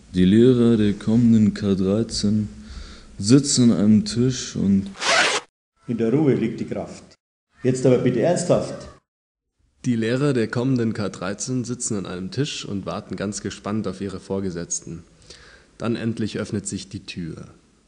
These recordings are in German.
Die Lehrer der kommenden K13 sitzen an einem Tisch und... In der Ruhe liegt die Kraft. Jetzt aber bitte ernsthaft. Die Lehrer der kommenden K13 sitzen an einem Tisch und warten ganz gespannt auf ihre Vorgesetzten. Dann endlich öffnet sich die Tür.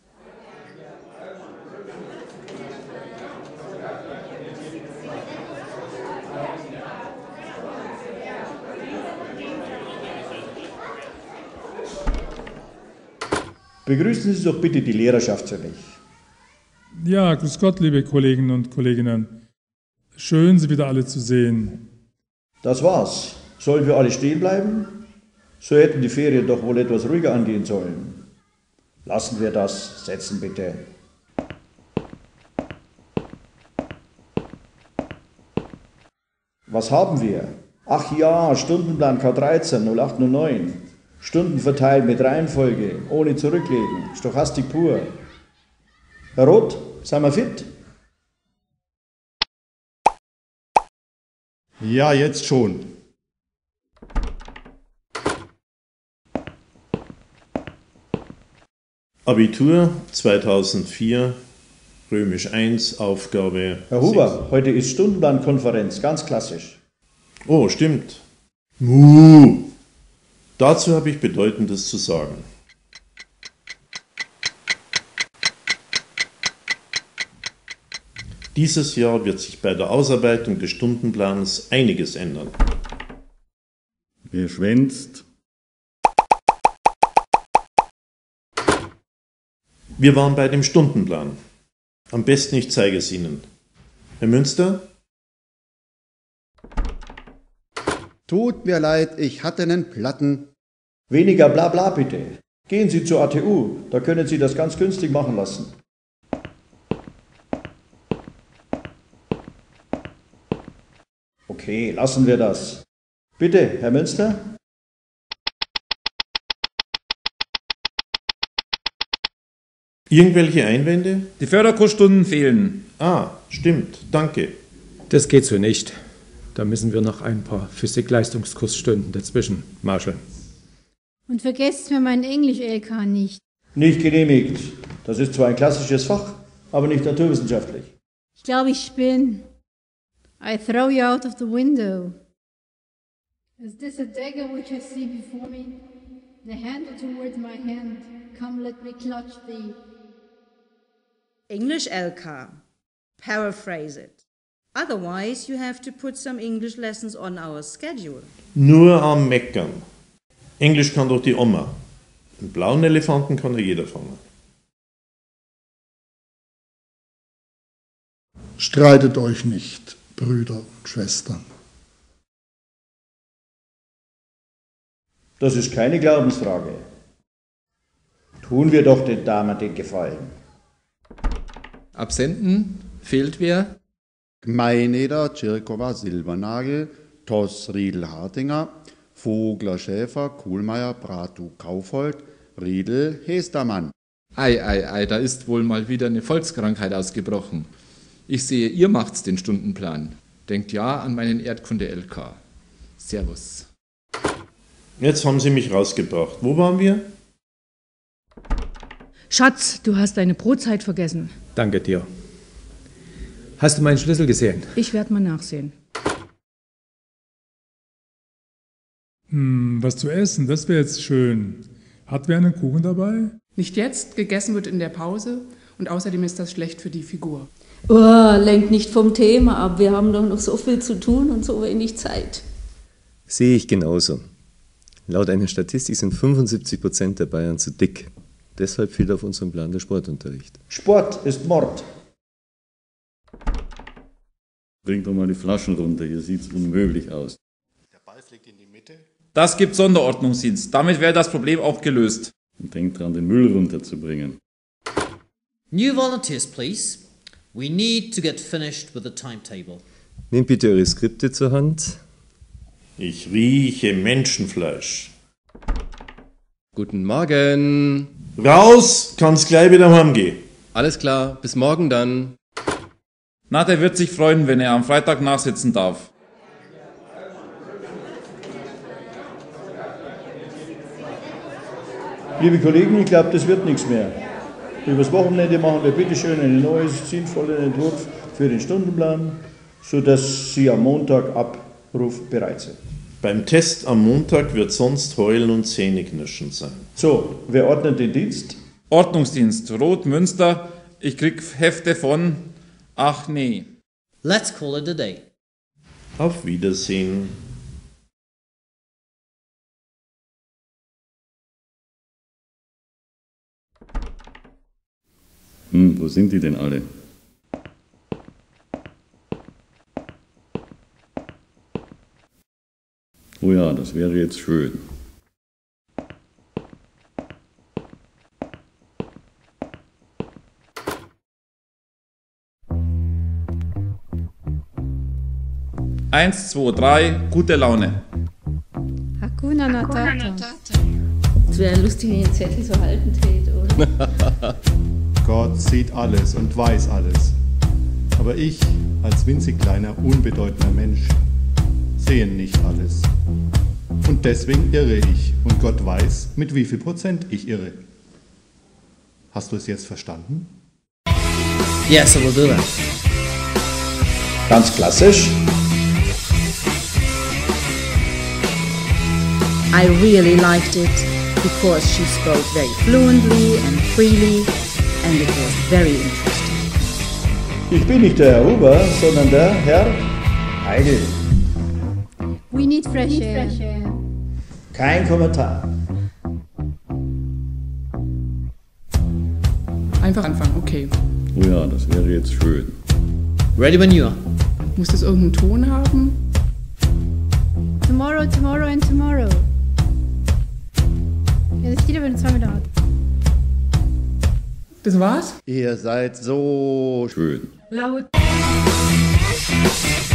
Begrüßen Sie doch bitte die Lehrerschaft für mich. Ja, grüß Gott, liebe Kolleginnen und Kolleginnen. Schön, Sie wieder alle zu sehen. Das war's. Sollen wir alle stehen bleiben? So hätten die Ferien doch wohl etwas ruhiger angehen sollen. Lassen wir das. Setzen bitte. Was haben wir? Ach ja, Stundenplan K13 0809. Stunden verteilt mit Reihenfolge, ohne zurücklegen. Stochastik pur. Herr Roth, sind wir fit? Ja, jetzt schon. Abitur 2004, Römisch 1, Aufgabe... Herr Huber, heute ist Stundenplankonferenz, ganz klassisch. Oh, stimmt. Dazu habe ich Bedeutendes zu sagen. Dieses Jahr wird sich bei der Ausarbeitung des Stundenplans einiges ändern. Wer schwänzt? Wir waren bei dem Stundenplan. Am besten ich zeige es Ihnen. Herr Münster? Tut mir leid, ich hatte einen Platten. Weniger Blabla bitte. Gehen Sie zur ATU, da können Sie das ganz günstig machen lassen. Okay, lassen wir das. Bitte, Herr Münster? Irgendwelche Einwände? Die Förderkursstunden fehlen. Ah, stimmt, danke. Das geht so nicht. Da müssen wir noch ein paar Physik-Leistungskursstunden dazwischen marscheln. Und vergesst mir meinen Englisch-LK nicht. Nicht genehmigt. Das ist zwar ein klassisches Fach, aber nicht naturwissenschaftlich. Ich glaube, ich spinne. I throw you out of the window. Is this a dagger which I see before me? The handle towards my hand. Come, let me clutch thee. English LK. Paraphrase it. Otherwise, you have to put some English lessons on our schedule. Nur am Meckern. Englisch kann doch die Oma. Einen blauen Elefanten kann ja jeder fangen. Streitet euch nicht, Brüder und Schwestern. Das ist keine Glaubensfrage. Tun wir doch den Damen den Gefallen. Absenten? Fehlt wer? Gmeineder, Tschirkova, Silbernagel, Toss, Riedel, Hartinger, Vogler, Schäfer, Kuhlmeier, Bratu, Kaufhold, Riedel, Hestermann. Ei, da ist wohl mal wieder eine Volkskrankheit ausgebrochen. Ich sehe, ihr macht's den Stundenplan. Denkt ja an meinen Erdkunde-LK. Servus. Jetzt haben Sie mich rausgebracht. Wo waren wir? Schatz, du hast deine Brotzeit vergessen. Danke dir. Hast du meinen Schlüssel gesehen? Ich werde mal nachsehen. Was zu essen, das wäre jetzt schön. Hat wer einen Kuchen dabei? Nicht jetzt, gegessen wird in der Pause und außerdem ist das schlecht für die Figur. Oh, lenkt nicht vom Thema ab. Wir haben doch noch so viel zu tun und so wenig Zeit. Sehe ich genauso. Laut einer Statistik sind 75% der Bayern zu dick. Deshalb fehlt auf unserem Plan der Sportunterricht. Sport ist Mord. Bringt doch mal die Flaschen runter, hier sieht's unmöglich aus. Der Ball fliegt in die Mitte. Das gibt Sonderordnungsdienst. Damit wäre das Problem auch gelöst. Und denkt dran, den Müll runterzubringen. New volunteers, please. We need to get finished with the timetable. Nehmt bitte eure Skripte zur Hand. Ich rieche Menschenfleisch. Guten Morgen. Raus! Kannst gleich wieder heimgehen. Alles klar, bis morgen dann. Na, der wird sich freuen, wenn er am Freitag nachsitzen darf. Liebe Kollegen, ich glaube, das wird nichts mehr. Übers Wochenende machen wir bitte schön einen neuen, sinnvollen Entwurf für den Stundenplan, sodass Sie am Montag abrufbereit sind. Beim Test am Montag wird sonst Heulen und Zähneknirschen sein. So, wer ordnet den Dienst? Ordnungsdienst, Rot, Münster. Ich krieg Hefte von. Ach nee. Let's call it a day. Auf Wiedersehen. Wo sind die denn alle? Oh ja, das wäre jetzt schön. Eins, zwei, drei, gute Laune. Hakuna Matata. Es wäre lustig, wenn ich den Zettel so halten täte, oder? Gott sieht alles und weiß alles. Aber ich, als winzig kleiner, unbedeutender Mensch, sehe nicht alles. Und deswegen irre ich. Und Gott weiß, mit wie viel Prozent ich irre. Hast du es jetzt verstanden? Yes, I will do that. Ganz klassisch. I really liked it because she spoke very fluently and freely and it was very interesting. Ich bin nicht der Herr Huber, sondern der Herr Heigl. We need fresh air. Kein Kommentar. Einfach anfangen, okay. Oh ja, das wäre jetzt schön. Ready when you are. Muss das irgendeinen Ton haben? Tomorrow, tomorrow and tomorrow. Ja, das geht aber nur zweimal da. Das war's? Ihr seid so schön. Laut.